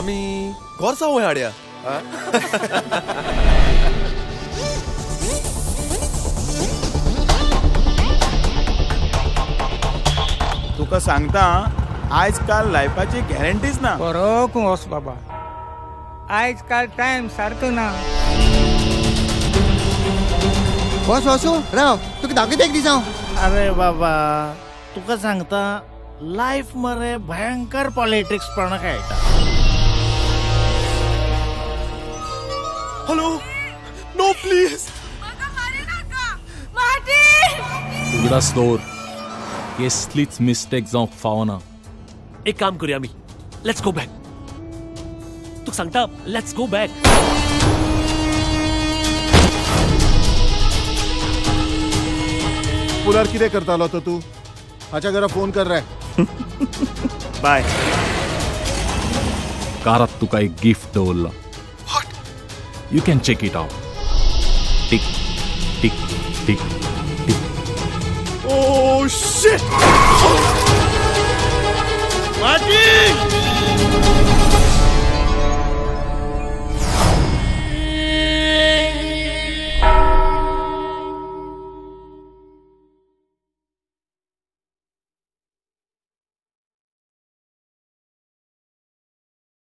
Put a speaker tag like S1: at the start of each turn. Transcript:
S1: आमी गोरसा वय हाड्या
S2: तुका सांगता आजकाल लायफाची गॅरंटीच ना.
S3: बरो कुंवस बाबा, आजकाल टाइम सारको ना.
S4: बस वासू राव तुका दाखयता एक दिसा.
S5: अरे बाबा तुका सांगता लाईफ मरे भयंकर पॉलिटिक्स पण खेळटा.
S1: हॅलो नो प्लीज
S6: उगडास दवर कसलीच मिस्टेक जावंक फावना.
S7: एक काम करूया आमी, लेट्स गो बॅक. तुका सांगता लेट्स गो बॅक.
S8: पुलार कितें करतालो तो तू? हाच्या घरा फोन कर रे.
S5: बाय.
S6: कारात तुका एक गिफ्ट दवरला. You can check it out. Tick tick tick tick.
S1: Oh shit!
S5: Martin!